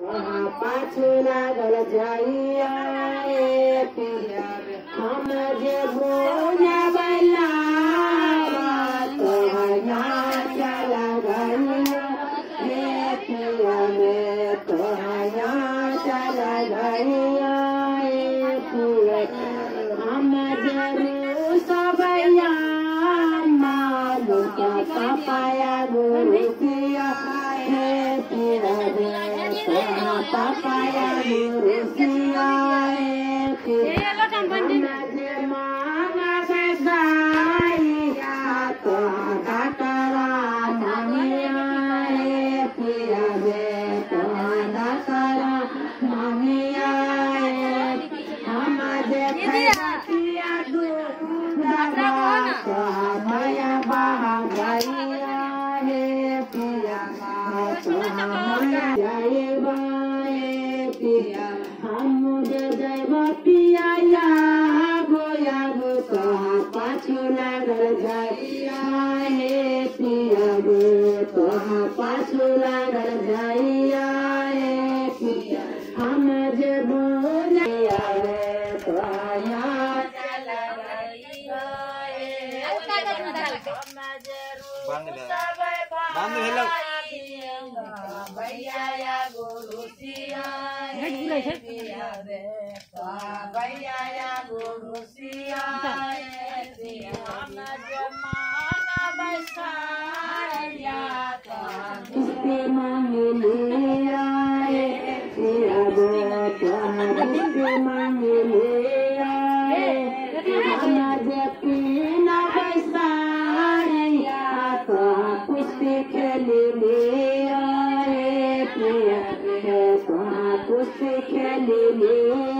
पाछू लागल जाइया पिया हम जे बोला बला तो यहाँ चला गइया रे पिया में तो यहाँ चला गइया रे पिया हम जरूर सबैया मालू का पापाया गुरु पिया हे पिया पापाया गुरु पिया हे पिया जे मामा बगाइया तो डाकरा मामिया हे पिया बे तो डाकरा मामिया हम जे पिया तो माया बहा गइया हे पिया तो माया जाइबा हे पिया हम जइब पिया गोया गो तो पाछू लागल जाइया हे पिया गो तो पाछू लागल जाइया हे पिया हम जे बोलिया रे तो यहाँ चला गइया भैया गुरु सिया पिया रे भैया गुरु सिया जमाना बैसाया किससे मांग लिया पिया रे किससे मांग लिया जे पीना बैसाया तो कुश्ती खेल लिया पिया कुश्ती खेल लिया